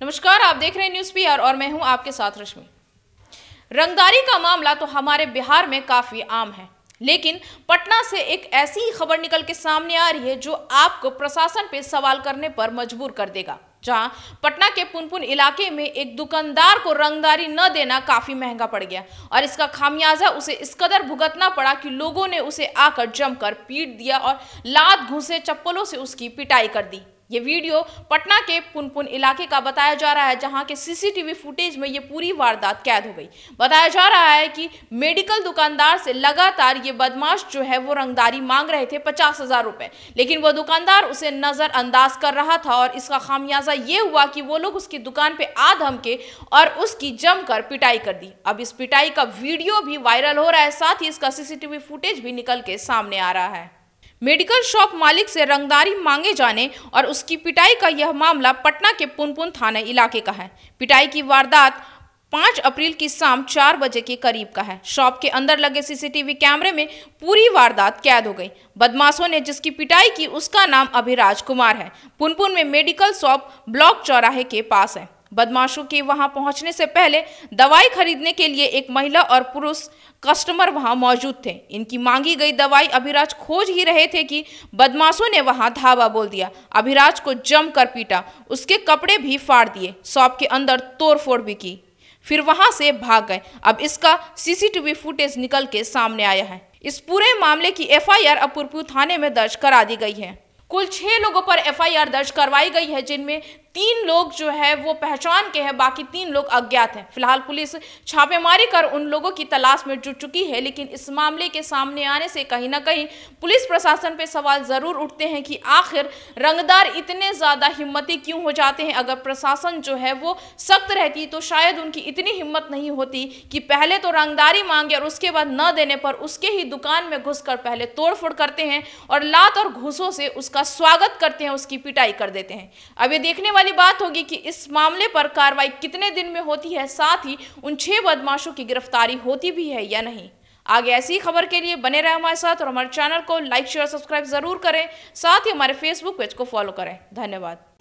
नमस्कार, आप देख रहे हैं न्यूज़ पीआर और मैं हूं आपके साथ रश्मि। रंगदारी का मामला तो हमारे बिहार में काफी आम है, लेकिन पटना से एक ऐसी ही खबर निकल के सामने आ रही है जो आपको प्रशासन पे सवाल करने पर मजबूर कर देगा। जहां पटना के पुनपुन इलाके में एक दुकानदार को रंगदारी न देना काफी महंगा पड़ गया और इसका खामियाजा उसे इस कदर भुगतना पड़ा कि लोगों ने उसे आकर जमकर पीट दिया और लात घूंसे चप्पलों से उसकी पिटाई कर दी। ये वीडियो पटना के पुनपुन इलाके का बताया जा रहा है, जहां के सीसीटीवी फुटेज में ये पूरी वारदात कैद हो गई। बताया जा रहा है कि मेडिकल दुकानदार से लगातार ये बदमाश जो है वो रंगदारी मांग रहे थे 50,000 रुपए, लेकिन वो दुकानदार उसे नजरअंदाज कर रहा था और इसका खामियाजा ये हुआ कि वो लोग उसकी दुकान पे आ धमके और उसकी जमकर पिटाई कर दी। अब इस पिटाई का वीडियो भी वायरल हो रहा है, साथ ही इसका सीसीटीवी फुटेज भी निकल के सामने आ रहा है। मेडिकल शॉप मालिक से रंगदारी मांगे जाने और उसकी पिटाई का यह मामला पटना के पुनपुन थाना इलाके का है। पिटाई की वारदात 5 अप्रैल की शाम 4 बजे के करीब का है। शॉप के अंदर लगे सीसीटीवी कैमरे में पूरी वारदात कैद हो गई। बदमाशों ने जिसकी पिटाई की उसका नाम अभिराज कुमार है। पुनपुन में मेडिकल शॉप ब्लॉक चौराहे के पास है। बदमाशों के वहां पहुंचने से पहले दवाई खरीदने के लिए एक महिला और पुरुष कस्टमर वहां मौजूद थे। इनकी मांगी गई दवाई अभिराज खोज ही रहे थे कि बदमाशों ने वहां धावा बोल दिया। अभिराज को जमकर पीटा, उसके कपड़े भी फाड़ दिए, शॉप के अंदर तोड़फोड़ भी की, फिर वहां से भाग गए। अब इसका सीसीटीवी फुटेज निकल के सामने आया है। इस पूरे मामले की एफआईआर अब पुनपुन थाने में दर्ज करा दी गई है। कुल 6 लोगों पर एफआईआर दर्ज करवाई गई है, जिनमें 3 लोग जो है वो पहचान के हैं, बाकी 3 लोग अज्ञात हैं। फिलहाल पुलिस छापेमारी कर उन लोगों की तलाश में जुट चुकी है, लेकिन इस मामले के सामने आने से कहीं ना कहीं पुलिस प्रशासन पे सवाल जरूर उठते हैं कि आखिर रंगदार इतने ज्यादा हिम्मती क्यों हो जाते हैं। अगर प्रशासन जो है वो सख्त रहती तो शायद उनकी इतनी हिम्मत नहीं होती कि पहले तो रंगदारी मांगे और उसके बाद न देने पर उसके ही दुकान में घुसकर पहले तोड़फोड़ करते हैं और लात और घूंसों से उसका स्वागत करते हैं, उसकी पिटाई कर देते हैं। अब ये देखने वाली बात होगी कि इस मामले पर कार्रवाई कितने दिन में होती है, साथ ही उन 6 बदमाशों की गिरफ्तारी होती भी है या नहीं। आगे ऐसी खबर के लिए बने रहे हमारे साथ और हमारे चैनल को लाइक शेयर सब्सक्राइब जरूर करें, साथ ही हमारे फेसबुक पेज को फॉलो करें। धन्यवाद।